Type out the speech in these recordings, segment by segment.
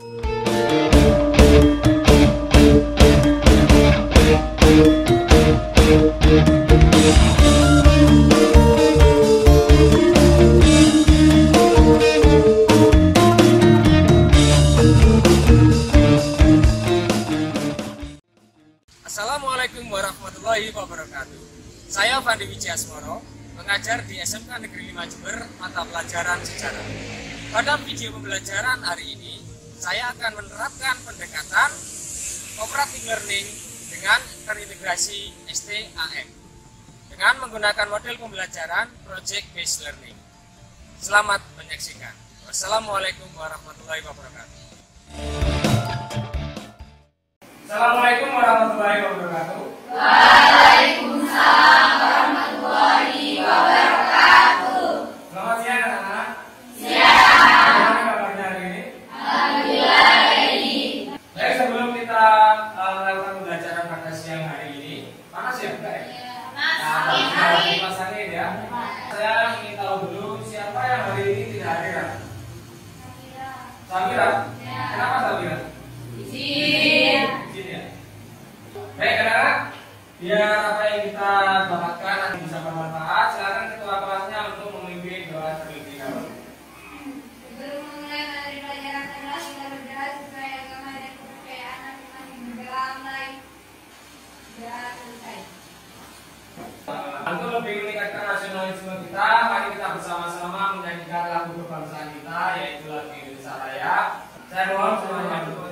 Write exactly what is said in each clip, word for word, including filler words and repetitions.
Assalamualaikum warahmatullahi wabarakatuh. Saya Fandi Wijiasmoro, mengajar di S M K Negeri lima Jember, mata pelajaran sejarah. Pada video pembelajaran hari ini, saya akan menerapkan pendekatan cooperative learning dengan terintegrasi S T A M dengan menggunakan model pembelajaran project based learning. Selamat menyaksikan. Wassalamualaikum warahmatullahi wabarakatuh. Assalamualaikum warahmatullahi wabarakatuh. Waalaikumsalam warahmatullahi wabarakatuh. Selamat siang anak-anak. Siang. Bagaimana kabarnya hari ini? Alhamdulillah baik. Baik, sebelum kita uh, melakukan pembelajaran pada siang hari ini, panas ya enggak ya? Mas, Nah, angin, kita angin. kipas angin ya. Saya ingin tahu dulu siapa yang hari ini tidak hadir. Samira. Ya. Kenapa Samira? Izin. Izin ya. Baik anak-anak, biar apa yang kita dapatkan nanti bisa bermanfaat, silakan ketua kelasnya untuk memimpin doa terlebih dahulu. Sebelum memulai materi pelajaran adalah kita berdoa supaya agama dan kepercayaan masing-masing bergelamai dan selesai. Untuk lebih meningkatkan nasionalisme kita, mari kita bersama-sama menyanyikan lagu kebangsaan kita, yaitu lagu Indonesia Raya. Saya mohon semuanya untuk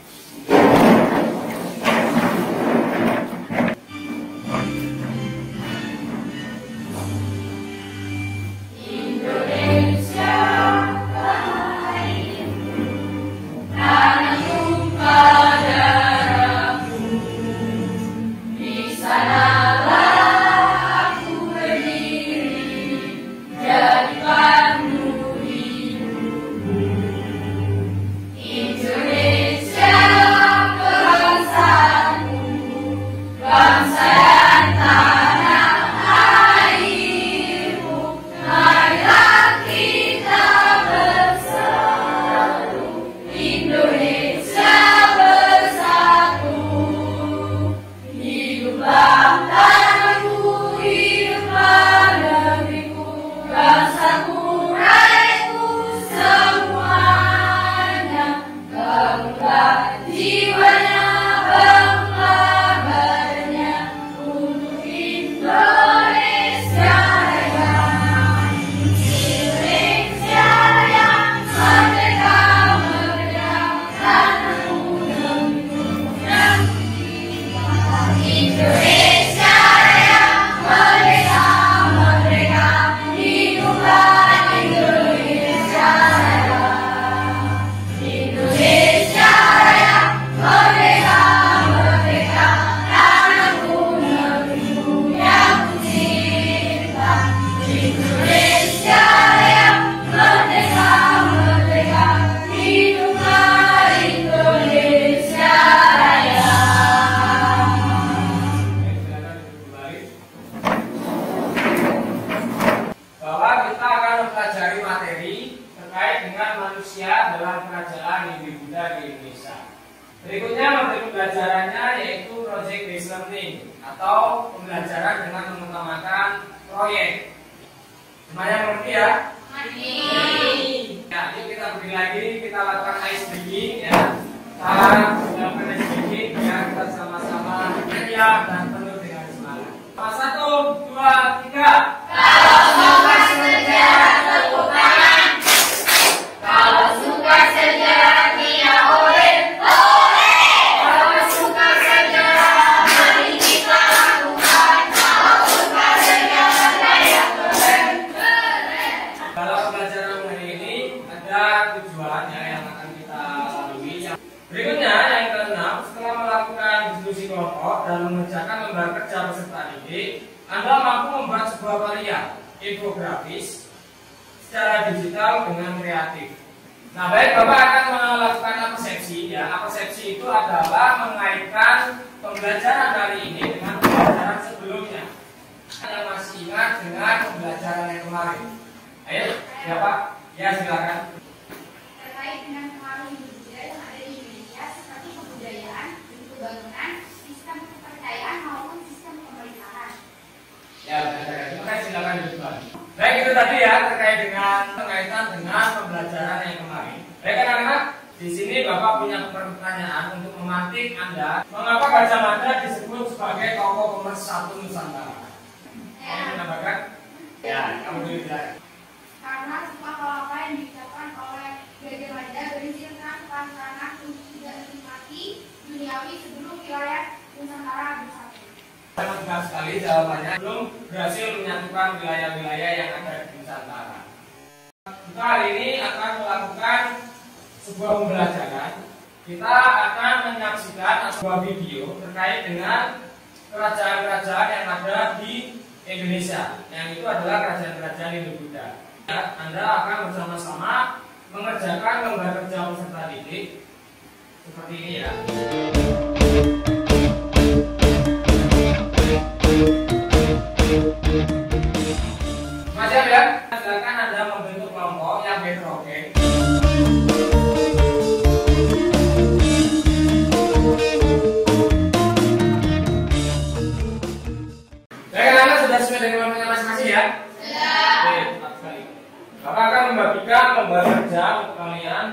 dalam kerajaan Hindu Buddha di Indonesia. Berikutnya materi pembelajarannya yaitu project based learning atau pembelajaran dengan mengutamakan proyek. Semuanya mengerti ya? Mengerti. Ya, yuk kita berdiri lagi, kita lakukan ice breaking ya. Kita lakukan ice breaking ya, kita sama-sama ceria dan penuh dengan semangat. Satu, dua, tiga. Kalau suka sejarah tepuk tangan. Kalau suka sejarah dia oleh oleh. Kalau suka sejarah mari kita lakukan. Kalau suka sejarah saya keren keren. Dalam pembelajaran hari ini ada tujuan ya, yang akan kita lalui. Berikutnya yang keenam, setelah melakukan diskusi kelompok dan mengerjakan lembar kerja peserta didik, Anda mampu membuat sebuah karya infografis secara digital dengan kreatif. Nah, baik, Bapak akan melakukan apesepsi ya. Apesepsi itu adalah mengaitkan pembelajaran hari ini dengan pembelajaran sebelumnya. Yang masih ingat dengan pembelajaran yang kemarin. Ayo, ya Pak. Ya, silakan. Terkait dengan pengaruh budaya Bapak punya pertanyaan untuk memantik Anda, mengapa Gajah Mada disebut sebagai tokoh pemersatu Nusantara? Mau menambahkan? Ya, kamu dulu bilang. Karena semua apa yang diucapkan oleh Gajah Mada berisi tentang tantangan untuk tidak menikmati duniawi sebelum wilayah Nusantara bersatu. Sangat benar sekali jawabannya, belum berhasil menyatukan wilayah-wilayah yang ada di Nusantara. Kita hari ini akan melakukan sebuah pembelajaran. Kita akan menyaksikan sebuah video terkait dengan kerajaan-kerajaan yang ada di Indonesia, yang itu adalah kerajaan-kerajaan Hindu-Buddha. Anda akan bersama-sama mengerjakan lembar kerja peserta didik seperti ini ya. Macam ya, silakan Anda membentuk kelompok yang heterogen. Baik, Anda sudah sesuai dengan kelompoknya masing-masing ya? Sudah. Oke, tepat sekali. Bapak akan membagikan lembar kerja untuk kalian.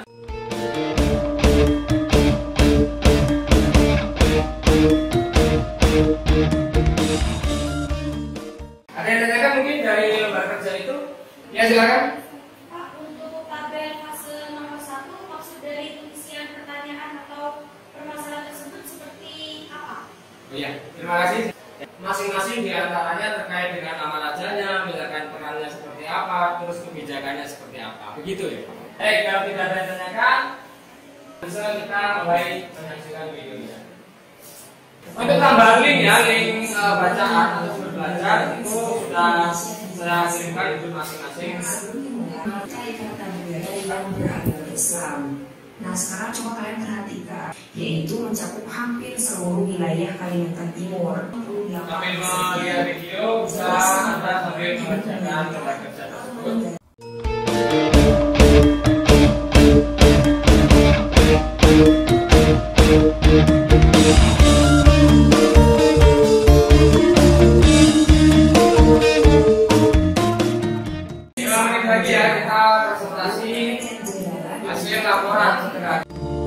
Ada yang tanyakan mungkin dari lembar kerja itu? Ya, silakan. Pak, untuk tabel fase nomor satu, maksud dari pengisian pertanyaan atau permasalahan tersebut seperti apa? Oh iya, terima kasih. Masing-masing diantaranya terkait dengan nama rajanya, misalkan perannya seperti apa, terus kebijakannya seperti apa, begitu ya. Eh, kalau tidak ada yang tanyakan, bisa kita mulai menyaksikan videonya. Untuk tambahan link ya, link uh, bacaan atau sumber belajar itu sudah saya kirimkan di masing-masing. Kata negara yang beragama Islam. Nah, sekarang coba kalian perhatikan, yaitu mencakup hampir seluruh wilayah Kalimantan Timur. Sambil melihat video, bisa Anda sambil mengerjakan lembar kerja tersebut. lima menit lagi ya, kita presentasi hasil laporan setelah.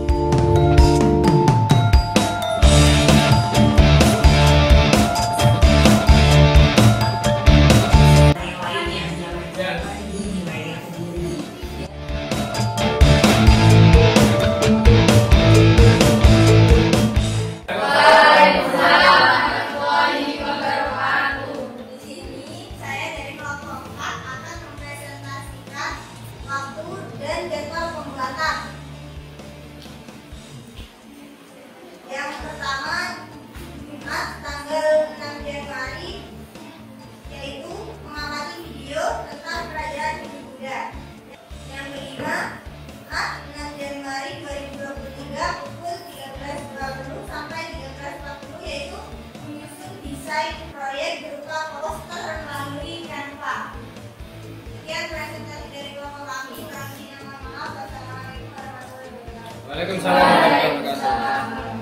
Yang pertama, Jumat tanggal enam Januari, yaitu mengamati video tentang kerajaan Hindu-Buddha. Yang kelima, Jumat enam Januari dua ribu dua puluh tiga pukul tiga belas dua puluh sampai tiga belas empat puluh, yaitu menyusun desain proyek berupa poster melalui Canva. Sekian presentasi dari kelompok kami. Kurang lebihnya mohon maaf. Wassalamualaikum warahmatullahi wabarakatuh. Waalaikumsalam warahmatullahi wabarakatuh.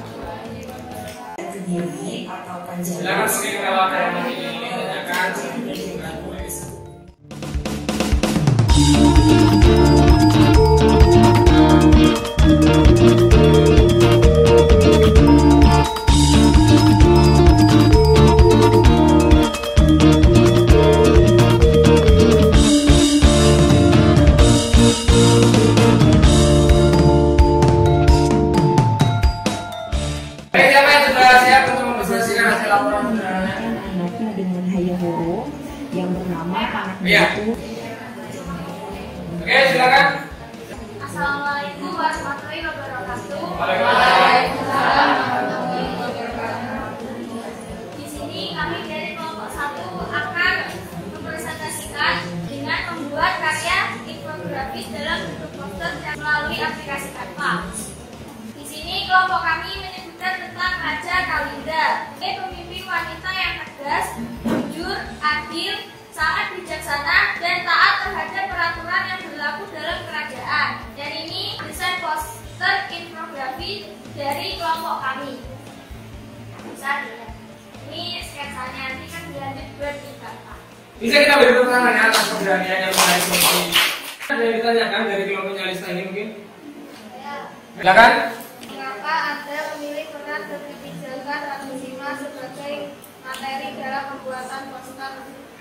Kediri atau Panjalu. Silakan mungkin kalau ada yang ingin ditanyakan. Anaknya dengan hayahoro yang bernama anak Iya. itu. Oke, silakan. Assalamualaikum warahmatullahi wabarakatuh. Waalaikumsalam. Di sini kami dari kelompok satu akan mempresentasikan dengan membuat karya infografis dalam bentuk poster dan melalui aplikasi Canva. Di sini kelompok kami menyebutkan tentang Raja Kalinda, pemimpin wanita yang tegas, jujur, adil, sangat bijaksana, dan taat terhadap peraturan yang berlaku dalam kerajaan. Dan ini desain poster infografi dari kelompok kami. Bisa dilihat. Ini sketsanya, nanti kan dilanjut buat di Canva. Bisa kita beri tepuk tangan ya atas keberanian yang menarik seperti ini. Ada yang ditanyakan dari kelompoknya Lista ini mungkin? Ya. Silakan. Mengapa Anda memilih peran kebijakan Ratu Sima sebagai materi dalam pembuatan poster?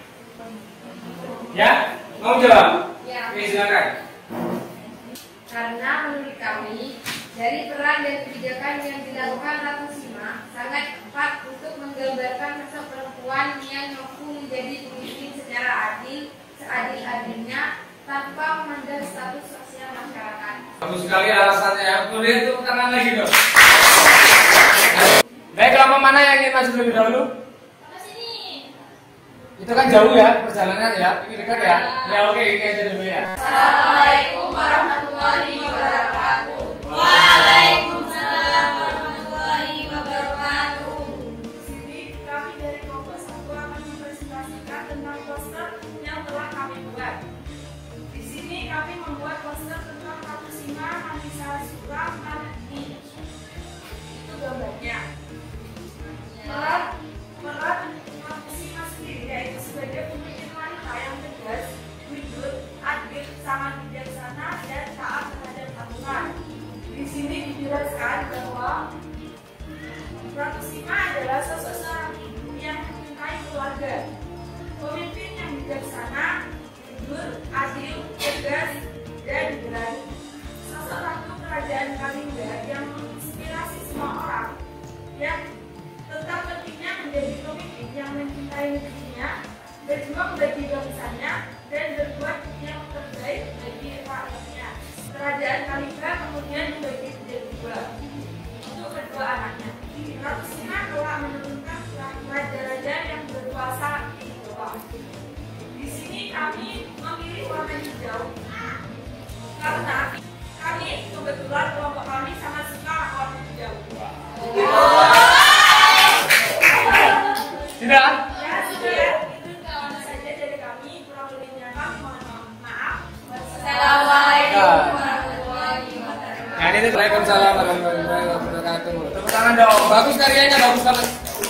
Ya, mau jawab? Ya. Oke, silakan. Karena menurut kami, dari peran dan kebijakan yang dilakukan Ratu Sima sangat tepat untuk menggambarkan sosok perempuan yang mampu menjadi pemimpin secara adil, seadil-adilnya, tanpa memandang status sosial masyarakat. Bagus sekali alasannya. Kemudian tepuk tangan lagi dong. Baik, kelompok mana yang ingin maju lebih dahulu? Ke sini. Itu kan jauh ya perjalanan ya. Ini dekat ya. Ya oke, ini aja dulu ya. Assalamualaikum warahmatullahi wabarakatuh. Waalaikumsalam warahmatullahi wabarakatuh. Di sini kami dari kelompok satu akan mempresentasikan tentang poster yang telah kami buat. Di sini kami membuat poster tentang Ratu Sima Manisa Suram ini. Itu gambarnya. Peran peran Ratu Sima sendiri yaitu sebagai pemimpin wanita yang tegas, jujur, adil, sangat bijaksana dan taat terhadap aturan. Di sini dijelaskan bahwa Ratu Sima adalah sosok seorang ibu yang mencintai keluarga, pemimpin yang bijaksana, jujur, adil, tegas, dan berani. Sosok ratu kerajaan Kalingga yang menginspirasi semua orang, yang tentang pentingnya menjadi pemimpin yang mencintai negerinya, berjuang bagi bangsanya, dan berbuat yang terbaik bagi rakyatnya. Kerajaan Kalingga kemudian dibagi menjadi dua untuk kedua anaknya. Ratu Sima telah menurunkan raja-raja yang berkuasa di bawah. Di sini kami memilih warna hijau karena kami kebetulan kelompok kami sangat suka warna hijau. Tidak? Ya sudah, itu kawan saja dari kami. Kurang lebihnya kami mohon maaf. Assalamualaikum warahmatullahi wabarakatuh. Nah, ini Waalaikumsalam warahmatullahi wabarakatuh. Tepuk tangan dong. Bagus karyanya, bagus banget.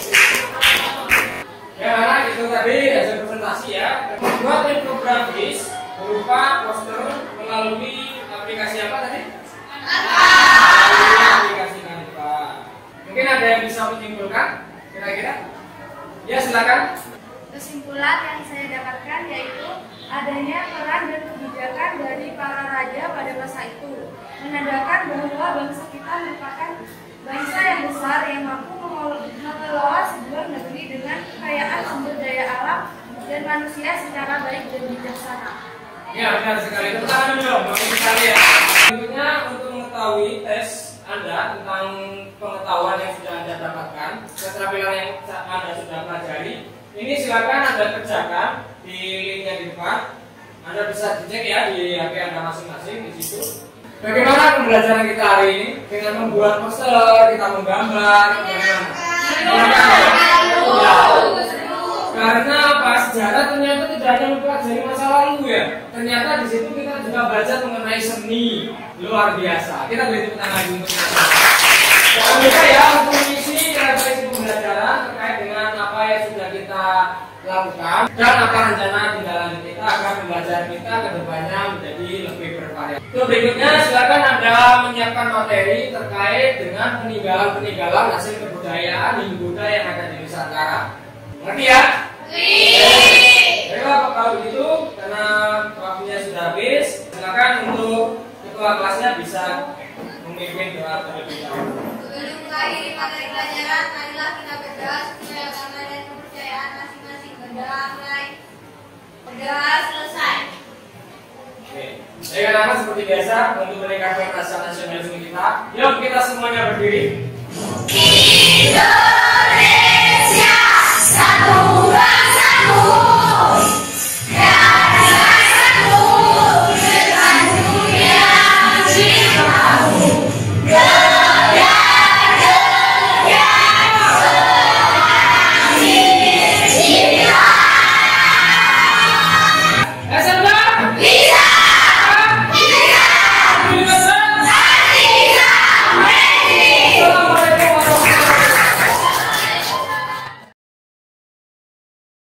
Ya, itu tadi hasil presentasi ya. Membuat infografis berupa poster melalui aplikasi apa tadi? Melalui aplikasi Canva. Mungkin ada yang bisa menyimpulkan kira-kira? Ya, silakan. Kesimpulan yang saya dapatkan yaitu adanya peran dan kebijakan dari para raja pada masa itu menandakan bahwa bangsa kita merupakan bangsa yang besar yang mampu mengelola sebuah negeri dengan kekayaan sumber daya alam dan manusia secara baik dan bijaksana. Ya, benar sekali. Tepuk tangan dulu dong, bagus sekali ya. Tentunya untuk mengetahui tes Anda tentang pengetahuan yang sudah Anda dapatkan, keterampilan yang Anda sudah pelajari, ini silakan Anda kerjakan di linknya di depan. Anda bisa dicek ya di H P Anda masing-masing di situ. Bagaimana pembelajaran kita hari ini dengan membuat poster, kita menggambar, bagaimana? Ya. Karena apa? Sejarah ternyata tidak hanya mempelajari masa lalu ya. Ternyata di situ kita juga belajar mengenai seni luar biasa. Kita beri tepuk tangan untuk itu. Jangan lupa ya untuk mengisi referensi pembelajaran terkait dengan apa yang sudah kita lakukan dan apa rencana tindak lanjut kita agar pembelajaran kita kedepannya menjadi lebih bervariasi. Itu berikutnya silakan Anda menyiapkan materi terkait dengan peninggalan-peninggalan hasil kebudayaan di budaya yang ada di Nusantara. Ngerti ya? Baiklah, kalau begitu karena waktunya sudah habis, silakan untuk ketua kelasnya bisa memimpin doa terlebih dahulu. Sebelum mengakhiri materi pelajaran, marilah kita berdoa sesuai agama dan kepercayaan masing-masing. Berdoa mulai. Berdoa selesai. Oke. Baik anak-anak, seperti biasa untuk meningkatkan rasa nasionalisme kita, yuk kita semuanya berdiri. Hidup